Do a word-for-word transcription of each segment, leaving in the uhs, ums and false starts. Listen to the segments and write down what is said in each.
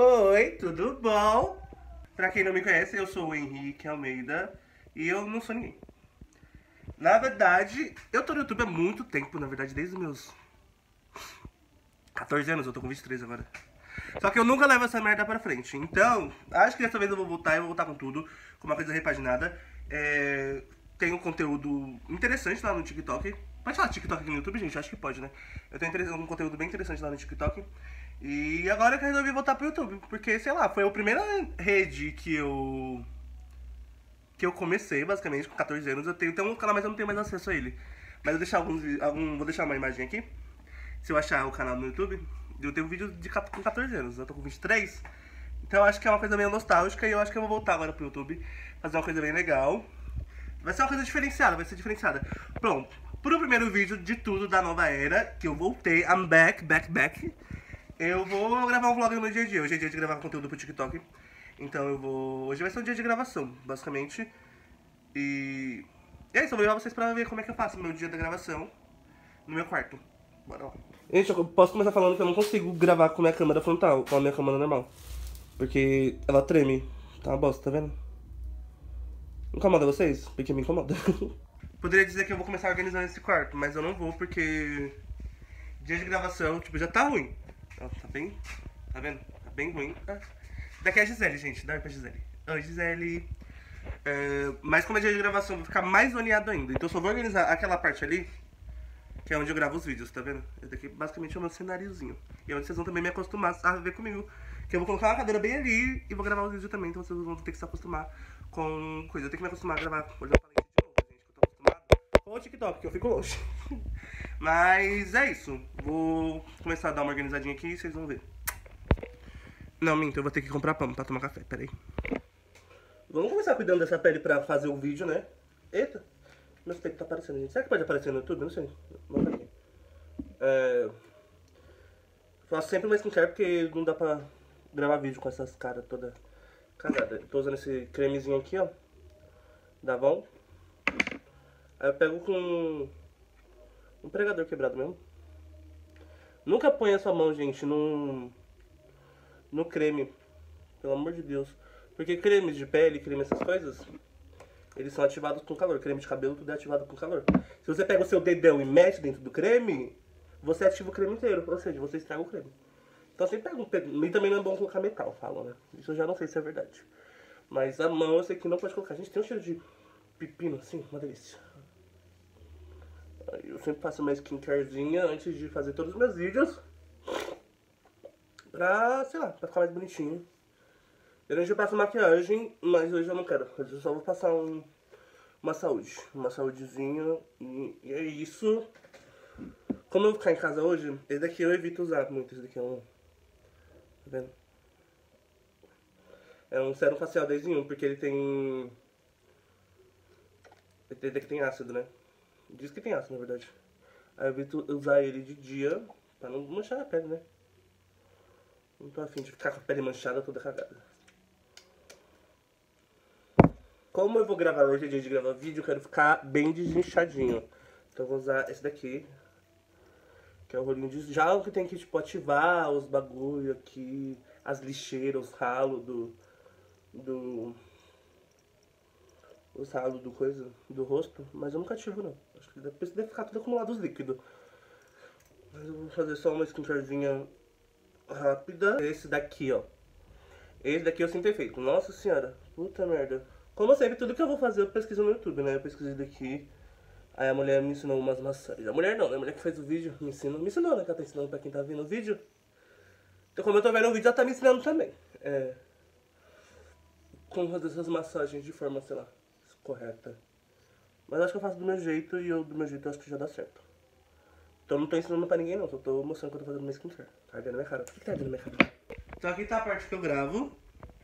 Oi, tudo bom? Pra quem não me conhece, eu sou o Henrique Almeida e eu não sou ninguém. Na verdade, eu tô no YouTube há muito tempo, na verdade, desde os meus quatorze anos, eu tô com vinte e três agora. Só que eu nunca levo essa merda pra frente. Então, acho que dessa vez eu vou voltar, eu vou voltar com tudo, com uma coisa repaginada. É... Tem um conteúdo interessante lá no TikTok. Pode falar TikTok aqui no YouTube, gente? Acho que pode, né? Eu tenho um conteúdo bem interessante lá no TikTok. E agora que eu resolvi voltar pro YouTube, porque, sei lá, foi a primeira rede que eu... que eu comecei, basicamente, com quatorze anos. Eu tenho, tenho um canal, mas eu não tenho mais acesso a ele. Mas eu vou deixar alguns, algum, vou deixar uma imagem aqui. Se eu achar o canal no YouTube, eu tenho um vídeo de, com quatorze anos, eu tô com vinte e três. Então eu acho que é uma coisa meio nostálgica e eu acho que eu vou voltar agora pro YouTube, fazer uma coisa bem legal. Vai ser uma coisa diferenciada, vai ser diferenciada. Pronto, pro primeiro vídeo de tudo da nova era, que eu voltei, I'm back, back, back. Eu vou gravar um vlog no meu dia a dia. Hoje é dia de gravar conteúdo pro TikTok. Então eu vou... Hoje vai ser um dia de gravação, basicamente. E... E é isso, eu vou levar vocês pra ver como é que eu faço o meu dia da gravação no meu quarto. Bora lá. Gente, eu posso começar falando que eu não consigo gravar com a minha câmera frontal, com a minha câmera normal. Porque ela treme. Tá uma bosta, tá vendo? Incomoda vocês? Porque me incomoda. Poderia dizer que eu vou começar organizando esse quarto, mas eu não vou porque... Dia de gravação, tipo, já tá ruim. Ó, tá bem... Tá vendo? Tá bem ruim. Ah. Daqui é a Gisele, gente. Dá oi pra Gisele. Oi, Gisele. É, mas como é dia de gravação, eu vou ficar mais zoneado ainda. Então eu só vou organizar aquela parte ali, que é onde eu gravo os vídeos, tá vendo? Esse daqui basicamente é o meu cenáriozinho. E é onde vocês vão também me acostumar a ver comigo. Que eu vou colocar uma cadeira bem ali e vou gravar os vídeos também. Então vocês vão ter que se acostumar com coisa. Eu tenho que me acostumar a gravar olhando pra lente de novo, gente. Que eu tô acostumado com o TikTok, que eu fico longe. Mas é isso. Vou começar a dar uma organizadinha aqui e vocês vão ver. Não, minto, eu vou ter que comprar pão pra tomar café, peraí. Vamos começar cuidando dessa pele pra fazer o vídeo, né? Eita, meu peito tá aparecendo, gente. Será que pode aparecer no YouTube? Não sei. Vamos aqui. É... Faço sempre uma skincare porque não dá pra gravar vídeo com essas caras toda cagada. Tô usando esse cremezinho aqui, ó, da Avon. Aí eu pego com um pregador quebrado mesmo. Nunca põe a sua mão, gente, num... no creme, pelo amor de Deus. Porque cremes de pele, creme, essas coisas, eles são ativados com calor. Creme de cabelo, tudo é ativado com calor. Se você pega o seu dedão e mete dentro do creme, você ativa o creme inteiro, ou seja, você estraga o creme. Então sempre pega um pedaço. E também não é bom colocar metal, falam, né? Isso eu já não sei se é verdade. Mas a mão eu sei que não pode colocar. A gente tem um cheiro de pepino assim, uma delícia. Aí eu sempre faço uma skincarezinha antes de fazer todos os meus vídeos. Pra, sei lá, pra ficar mais bonitinho. Geralmente eu passo maquiagem, mas hoje eu não quero. Hoje eu só vou passar um, uma saúde. Uma saúdezinha e, e é isso. Como eu vou ficar em casa hoje, esse daqui eu evito usar muito. Esse daqui é um... Tá vendo? É um sérum facial dez em um, porque ele tem... Esse daqui tem ácido, né? Diz que tem ácido, na verdade. Aí eu evito usar ele de dia, pra não manchar a pele, né? Não tô afim de ficar com a pele manchada toda cagada. Como eu vou gravar hoje, é dia de gravar vídeo, eu quero ficar bem desinchadinho. Então eu vou usar esse daqui, que é o rolinho de gel, que tem que tipo ativar os bagulho aqui, as lixeiras, os ralos do... do... os ralos do coisa, do rosto. Mas eu nunca ativo não. Acho que depois deve ficar tudo acumulado os líquidos. Mas eu vou fazer só uma skincarezinha rápida. Esse daqui, ó. Esse daqui eu sinto efeito. Nossa senhora, puta merda. Como sempre, tudo que eu vou fazer eu pesquiso no YouTube, né? Eu pesquisei daqui. Aí a mulher me ensinou umas massagens. A mulher não, né? A mulher que fez o vídeo me ensinou. Me ensinou, né? Que ela tá ensinando pra quem tá vendo o vídeo. Então como eu tô vendo o vídeo, ela tá me ensinando também. É... Como fazer essas massagens de forma, sei lá, correta. Mas acho que eu faço do meu jeito e eu do meu jeito eu acho que já dá certo. Então não tô ensinando pra ninguém não, só tô mostrando que eu tô fazendo minha skincare. Tá vendo minha cara? O que que tá vendo minha cara? Então aqui tá a parte que eu gravo.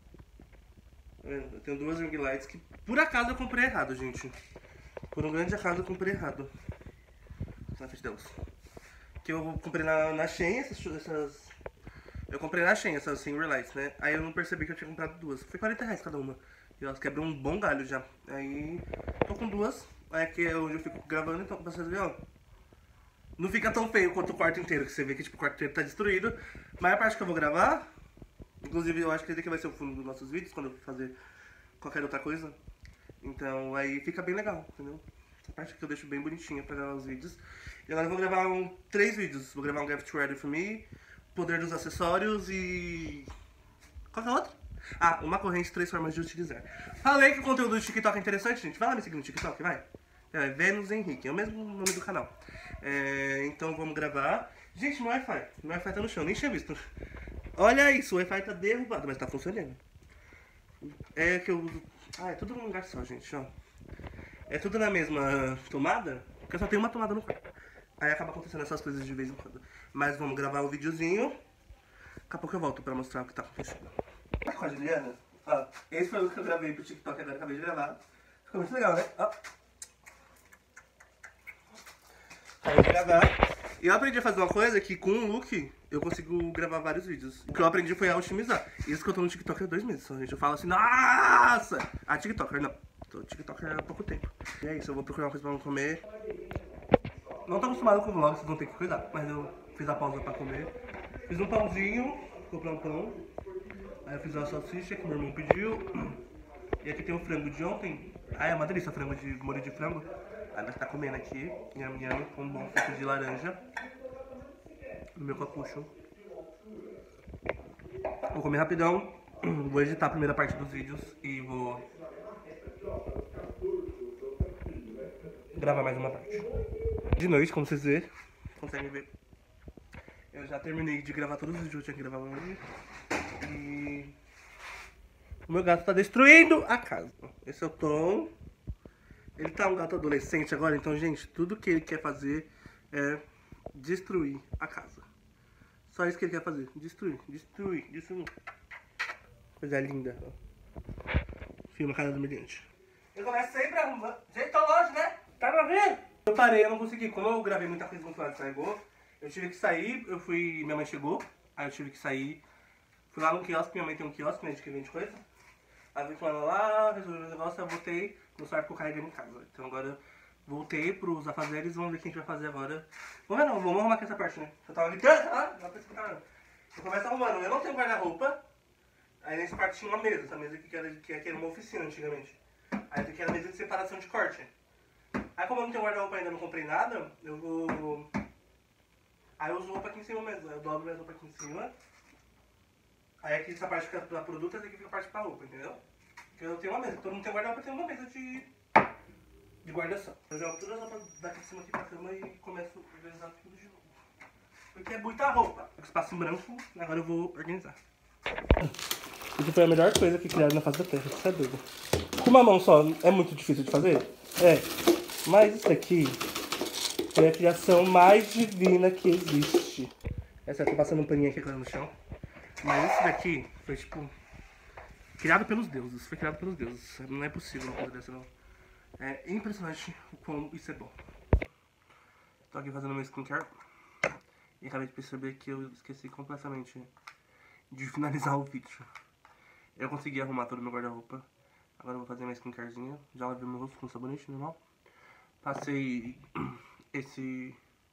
Eu tenho duas ring lights que por acaso eu comprei errado, gente. Por um grande acaso eu comprei errado. Na frente delas. Que eu comprei na, na Shein, essas, essas... Eu comprei na Shein essas ring lights, né? Aí eu não percebi que eu tinha comprado duas. Foi quarenta reais cada uma. E elas quebram um bom galho já. Aí tô com duas. Aí aqui é onde eu fico gravando, então pra vocês verem, ó. Não fica tão feio quanto o quarto inteiro, que você vê que tipo, o quarto inteiro tá destruído. Mas a parte que eu vou gravar, Inclusive, eu acho que esse aqui vai ser o fundo dos nossos vídeos, quando eu for fazer qualquer outra coisa. Então, aí fica bem legal, entendeu? Essa parte aqui eu deixo bem bonitinha pra gravar os vídeos. E agora eu vou gravar um, três vídeos. Vou gravar um Gift Ready For Me, poder dos acessórios e... qual que é o outro? Ah, uma corrente, três formas de utilizar. Falei que o conteúdo do TikTok é interessante, gente. Vai lá me seguir no TikTok, vai. É Vênus Henrique, é o mesmo nome do canal. É, então vamos gravar. Gente, meu Wi-Fi. Meu Wi-Fi tá no chão, nem tinha visto. Olha isso, o Wi-Fi tá derrubado, mas tá funcionando. É que eu uso... ah, é tudo num lugar só, gente, ó. É tudo na mesma tomada, porque eu só tenho uma tomada no quarto. Aí acaba acontecendo essas coisas de vez em quando. Mas vamos gravar um videozinho. Daqui a pouco eu volto pra mostrar o que tá acontecendo. Com a Juliana, ó, esse foi o que eu gravei pro TikTok agora, acabei de gravar. Ficou muito legal, né? Ó. Acabei de gravar. E eu aprendi a fazer uma coisa que com um look eu consigo gravar vários vídeos. O que eu aprendi foi a otimizar. Isso que eu tô no TikTok há dois meses só, gente. Eu falo assim, nossa! A TikToker, não. Tô TikToker há pouco tempo. E é isso, eu vou procurar uma coisa pra comer. Não tô acostumado com vlog, vocês vão ter que cuidar. Mas eu fiz a pausa pra comer. Fiz um pãozinho, comprei um pão. Aí eu fiz uma salsicha que meu irmão pediu. E aqui tem o frango de ontem. Ah, é uma delícia, frango de molho de frango. Aí nós tá comendo aqui, nham nham, com um bom suco de laranja. No meu capucho. Vou comer rapidão. Vou editar a primeira parte dos vídeos e vou gravar mais uma parte. De noite, como vocês verem, conseguem ver. Eu já terminei de gravar todos os vídeos que eu tinha que gravar hoje. E o meu gato tá destruindo a casa. Esse é o Tom. Ele tá um gato adolescente agora, então, gente, tudo que ele quer fazer é destruir a casa. Só isso que ele quer fazer. Destruir, destruir, destruir. Coisa linda. Filma a cara do humilhante. Eu começo sempre arrumando. Gente, tô longe, né? Tá pra ver? Eu parei, eu não consegui. Como eu gravei muita coisa no final de Saigon, eu tive que sair. Eu fui. Minha mãe chegou. Aí eu tive que sair. Fui lá no quiosque. Minha mãe tem um quiosque, né? De que vende coisa. Aí eu fui com ela lá, resolvi o negócio. Eu voltei. No celular que eu carreguei em casa. Então agora voltei pros afazeres. Vamos ver o que a gente vai fazer agora. Vamos ver não, vamos arrumar aqui essa parte, né? Eu tava gritando, tá? Não pra explicar não. Eu começo arrumando. Eu não tenho guarda-roupa. Aí nesse parte tinha uma mesa. Essa mesa aqui que era, que era uma oficina antigamente. Aí aqui era mesa de separação de corte. Aí como eu não tenho guarda-roupa ainda, não comprei nada, eu vou... Aí eu uso roupa aqui em cima mesmo. Eu dobro minha roupa aqui em cima. Aí aqui essa parte fica pra produto, essa aqui fica a parte pra roupa, entendeu? Porque eu tenho uma mesa. Todo mundo tem guarda-roupa, eu tenho uma mesa de... de guarda-só. Eu jogo todas as roupas daqui de cima aqui pra cama e começo a organizar tudo de novo. Porque é muita roupa. Com espaço em branco, agora eu vou organizar. Isso foi a melhor coisa que criaram na face da terra, você é doido. Com uma mão só é muito difícil de fazer? É. Mas isso aqui é a criação mais divina que existe. Essa eu tô passando um paninho aqui agora no chão. Mas isso daqui foi tipo... criado pelos deuses. Foi criado pelos deuses. Não é possível uma coisa dessa não. É impressionante o quão isso é bom. Tô aqui fazendo meu skincare. E acabei de perceber que eu esqueci completamente de finalizar o vídeo. Eu consegui arrumar todo o meu guarda-roupa. Agora eu vou fazer minha skincarezinha. Já lavei meu rosto com sabonete normal. Passei esse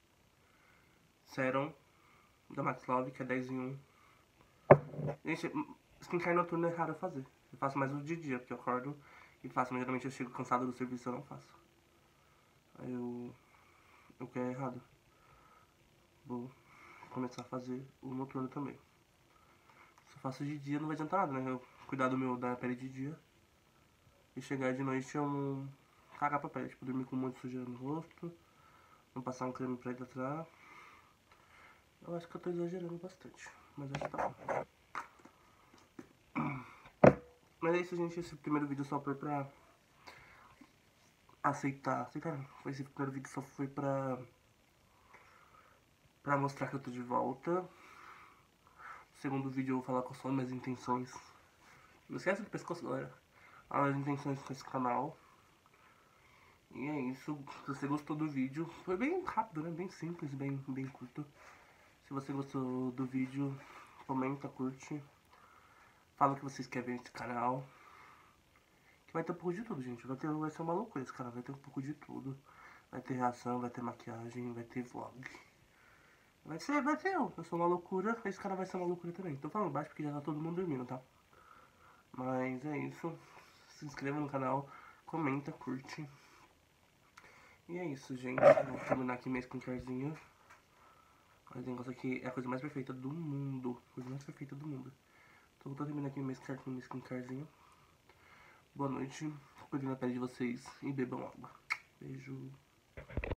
sérum da Max Love, que é dez em um. Gente, skincare noturno é raro eu fazer. Eu faço mais no dia a dia, porque eu acordo e faço. Mas geralmente eu chego cansado do serviço e eu não faço. Aí eu... o que é errado. Vou começar a fazer o noturno também. Se eu faço de dia não vai adiantar nada, né? Eu cuidar do meu, da pele de dia. E chegar de noite eu não cagar pra pele. Tipo, dormir com um monte de sujeira no rosto. Não passar um creme pra hidratar. Eu acho que eu tô exagerando bastante. Mas acho que tá bom. Mas é isso, gente. Esse primeiro vídeo só foi pra aceitar. Aceitar não. Esse primeiro vídeo só foi pra... pra mostrar que eu tô de volta. No segundo vídeo eu vou falar quais são as minhas intenções. Não esquece do pescoço, galera. As minhas intenções com esse canal. E é isso. Se você gostou do vídeo, foi bem rápido, né? Bem simples, bem, bem curto. Se você gostou do vídeo, comenta, curte. Fala o que vocês querem ver nesse canal. Que vai ter um pouco de tudo, gente. Vai, ter, vai ser uma loucura esse canal. Vai ter um pouco de tudo. Vai ter reação, vai ter maquiagem, vai ter vlog. Vai ser, vai ser eu. Eu sou uma loucura, esse cara vai ser uma loucura também. Tô falando baixo porque já tá todo mundo dormindo, tá? Mas é isso. Se inscreva no canal, comenta, curte. E é isso, gente. Vou terminar aqui minha skincarezinha. Esse negócio aqui é a coisa mais perfeita do mundo. Coisa mais perfeita do mundo. Então vou terminar aqui minha skincarezinha. Boa noite. Cuidem da pele de vocês e bebam água. Beijo.